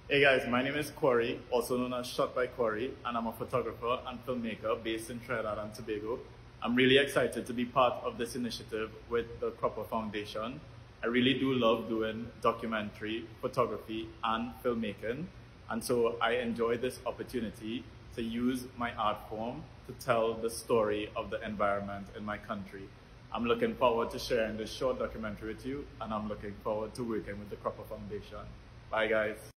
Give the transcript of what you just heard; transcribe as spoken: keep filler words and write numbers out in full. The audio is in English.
Hey guys, my name is Corri, also known as Shot by Corri, and I'm a photographer and filmmaker based in Trinidad and Tobago. I'm really excited to be part of this initiative with the Cropper Foundation. I really do love doing documentary, photography, and filmmaking, and so I enjoy this opportunity to use my art form to tell the story of the environment in my country. I'm looking forward to sharing this short documentary with you, and I'm looking forward to working with the Cropper Foundation. Bye guys.